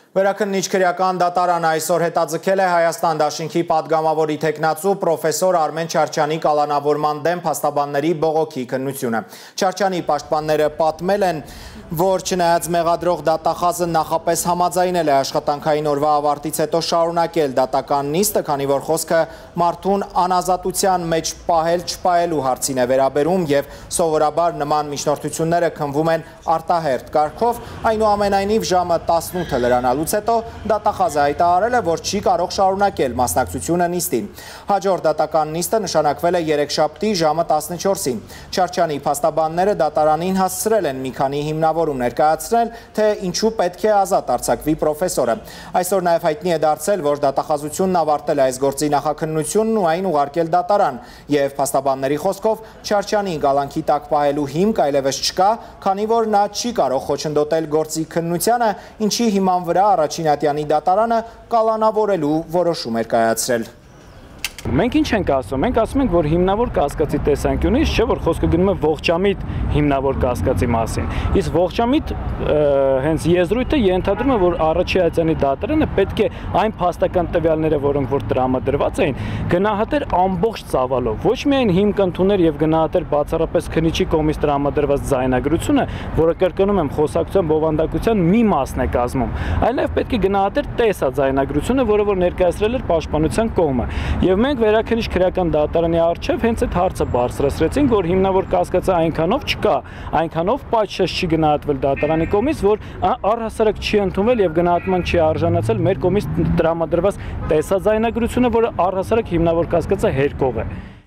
Վերաքննիչ քրեական դատարանը այսօր հետաձգել է Հայաստան դաշինքի պատգամավորի թեկնածու պրոֆեսոր Արմեն Չարչյանի կալանավորման դեմ փաստաբանների բողոքի քննությունը։ Չարչյանի պաշտպանները պատմել են, որ չնայած մեղադրող դատախազը նախապես համաձայնել է աշխատանքային օրվա ավարտից հետո շարունակել դատական նիստը, քանի որ խոսքը մարդուն անազատության մեջ պահել-չպահելու հարցին է վերաբերում եւ սովորաբար նման միջնորդությունները քննվում են արտահերթ կարգով, այնուամենայնիվ ժամը 18-ը լրանալուց հետո դատախազը հայտարարել է, որ չի կարող շարունակել մասնակցությունը նիստին։ Հաջորդ դատական նիստը նշանակվել է երեքշաբթի ժամը 14-ին։ Չարչյանի փաստաբանները դատարանին հասցրել են մի քանի հիմնավորում ներկայացնել, թե ինչու պետք է ազատ արձակվի պրոֆեսորը։ Այսօր նաև հայտնի է դարձել, որ դատախազությունն ավարտել է այս գործի նախաքննությունն ու այն ուղարկել դատարան, եւ փաստաբանների խոսքով Չարչյանին կալանքի տակ պահելու հիմք այլևս չկա, քանի որ նա չի կարող խոչընդոտել գործի քննությանը, ինչի հիման վրա առաջին ատյանի դատարանը կալանավորելու որոշում էր կայացրել։ Մենք ինչ ենք ասում, մենք ասում ենք, որ հիմնավոր կասկածի տեսանկյունից չէ, որ խոսքը գնում է ողջամիտ հիմնավոր կասկածի մասին։ Իսկ ողջամիտ հենց եզրույթը ենթադրում է, որ առաջի ատյանի դատարանը պետք է այն փաստական տվյալները, որոնք որ տրամադրված էին, գնահատեր ամբողջ ծավալով։ Ոչ միայն հիմք ընդուներ եւ գնահատեր բացառապես քննիչի կողմից տրամադրված ձայնագրությունը, որը կրկնում եմ խոսակցության բովանդակության մի մասն է կազմում, այլև պետք է գնահատեր տեսաձայնագրությունը, որը որ ներկայացրել էր պաշտպանության կողմը։ Եվ մենք վերաքննիչ քրեական դատարանի առջև հենց այդ հարցը բարձրացրեցինք, որ հիմնավոր կասկածը այնքանով չկա, այնքանով պատշաճ չի գնահատվել դատարանի կողմից, որ առհասարակ չի ընդունվել եւ գնահատման չի արժանացել մեր կողմից տրամադրված տեսաձայնագրությունը, որը առհասարակ հիմնավոր կասկածը հերկող է։